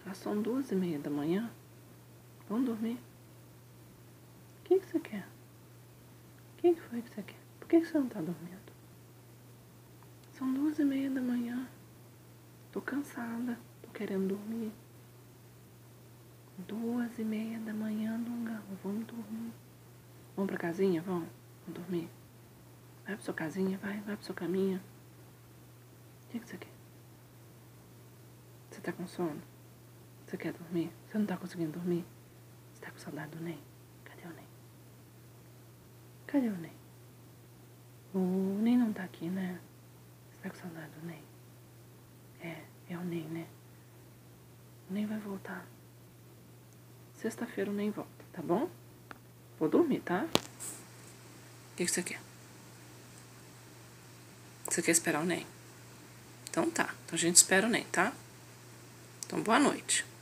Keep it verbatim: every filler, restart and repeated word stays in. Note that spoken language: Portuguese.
Já são duas e meia da manhã. Vamos dormir. O que, que você quer? O que, que foi que você quer? Por que, que você não tá dormindo? São duas e meia da manhã. Tô cansada. Tô querendo dormir. Duas e meia da manhã, Dunga. Vamos dormir. Vamos pra casinha? Vamos? Vamos dormir? Vai pra sua casinha, vai. Vai pra sua caminha. O que, que você quer? Você tá com sono? Você quer dormir? Você não tá conseguindo dormir? Você tá com saudade do Ney? Cadê o Ney? Cadê o Ney? O Ney não tá aqui, né? Você tá com saudade do Ney? É, é o Ney, né? O Ney vai voltar. Sexta-feira o Ney volta, tá bom? Vou dormir, tá? O que, que você quer? Você quer esperar o Ney? Então tá. Então a gente espera o Ney, tá? Então boa noite.